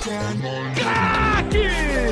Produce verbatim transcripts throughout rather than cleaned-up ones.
Craque!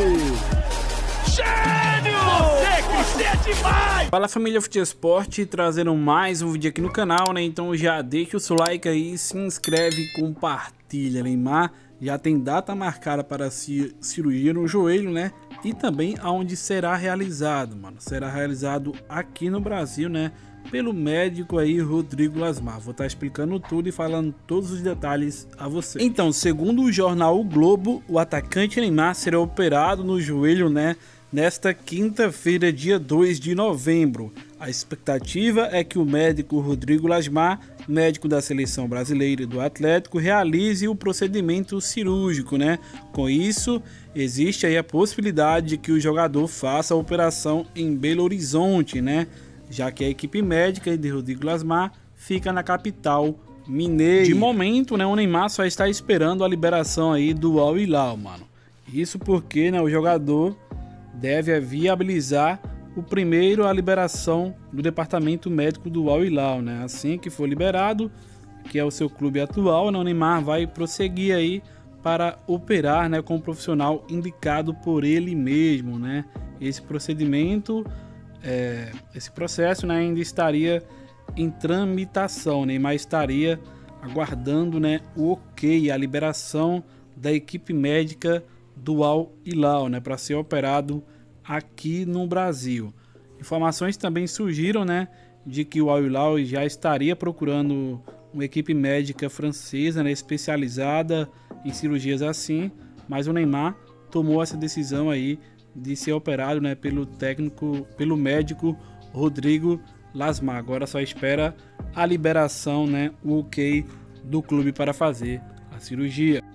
Gênio! Você que é demais! Fala, família Futesport, trazendo mais um vídeo aqui no canal, né? Então já deixa o seu like aí, se inscreve e compartilha. Neymar já tem data marcada para a cirurgia no joelho, né? E também aonde será realizado, mano. Será realizado aqui no Brasil, né? Pelo médico aí, Rodrigo Lasmar. Vou estar explicando tudo e falando todos os detalhes a você. Então, segundo o jornal O Globo, o atacante Neymar será operado no joelho, né? Nesta quinta-feira, dia dois de novembro. A expectativa é que o médico Rodrigo Lasmar, médico da seleção brasileira e do Atlético, realize o procedimento cirúrgico, né? Com isso, existe aí a possibilidade de que o jogador faça a operação em Belo Horizonte, né? Já que a equipe médica de Rodrigo Lasmar fica na capital mineira. De momento, né, o Neymar só está esperando a liberação aí do Al Hilal, mano. Isso porque, né, o jogador deve viabilizar o primeiro a liberação do departamento médico do Al Hilal, né? Assim que for liberado, que é o seu clube atual, né, o Neymar vai prosseguir aí para operar, né, com um profissional indicado por ele mesmo, né? Esse procedimento, é, esse processo, né, ainda estaria em tramitação, né? Neymar estaria aguardando, né, o ok, a liberação da equipe médica do Al Hilal, né, para ser operado aqui no Brasil. Informações também surgiram, né, de que o Al Hilal já estaria procurando uma equipe médica francesa, né, especializada em cirurgias assim, mas o Neymar tomou essa decisão aí de ser operado, né, pelo técnico, pelo médico Rodrigo Lasmar. Agora só espera a liberação, né, o ok do clube para fazer a cirurgia.